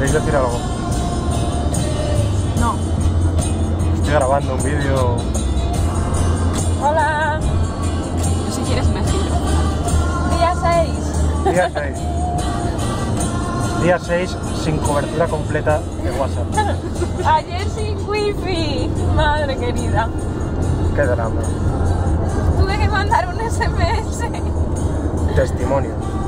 ¿Queréis decir algo? No. Estoy grabando un vídeo. Hola. Yo si quieres me giro. Día 6. Día 6. Día 6 sin cobertura completa de WhatsApp. Ayer sin wifi. Madre querida. Qué drama. Tuve que mandar un SMS. Testimonio.